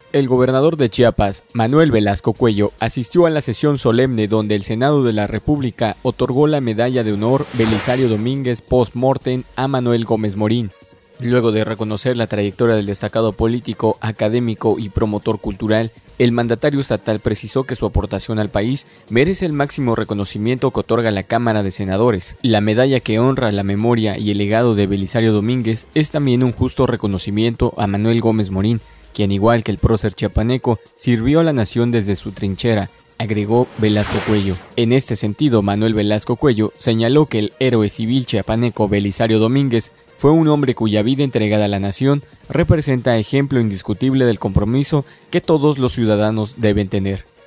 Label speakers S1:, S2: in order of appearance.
S1: El gobernador de Chiapas, Manuel Velasco Cuello, asistió a la sesión solemne donde el Senado de la República otorgó la medalla de honor Belisario Domínguez post-mortem a Manuel Gómez Morín. Luego de reconocer la trayectoria del destacado político, académico y promotor cultural, el mandatario estatal precisó que su aportación al país merece el máximo reconocimiento que otorga la Cámara de Senadores. La medalla que honra la memoria y el legado de Belisario Domínguez es también un justo reconocimiento a Manuel Gómez Morín, quien, igual que el prócer chiapaneco, sirvió a la nación desde su trinchera, agregó Velasco Cuello. En este sentido, Manuel Velasco Cuello señaló que el héroe civil chiapaneco Belisario Domínguez fue un hombre cuya vida entregada a la nación representa ejemplo indiscutible del compromiso que todos los ciudadanos deben tener.